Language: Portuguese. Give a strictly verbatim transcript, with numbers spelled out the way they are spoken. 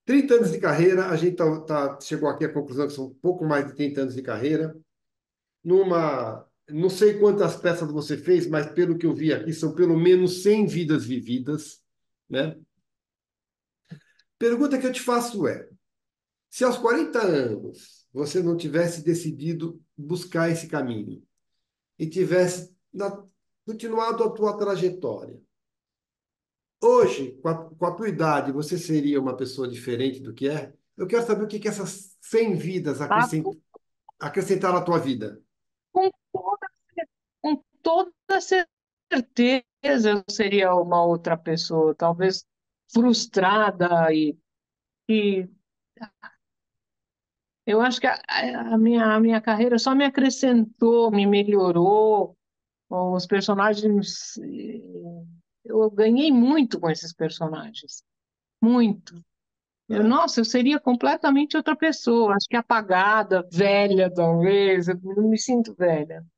trinta anos de carreira, a gente tá, tá- chegou aqui à conclusão que são um pouco mais de trinta anos de carreira. Numa, não sei quantas peças você fez, mas pelo que eu vi aqui, são pelo menos cem vidas vividas, né? Pergunta que eu te faço é: se aos quarenta anos você não tivesse decidido buscar esse caminho e tivesse na- continuado a tua trajetória, hoje, com a, com a tua idade, você seria uma pessoa diferente do que é? Eu quero saber o que que essas cem vidas Tá? acrescent, acrescentaram à tua vida. Com toda, com toda certeza eu seria uma outra pessoa, talvez frustrada e, e eu acho que a, a minha, a minha carreira só me acrescentou, me melhorou. Os personagens, eh, eu ganhei muito com esses personagens, muito. Eu, Tá? nossa, eu seria completamente outra pessoa, acho que apagada, velha, talvez. Eu não me sinto velha.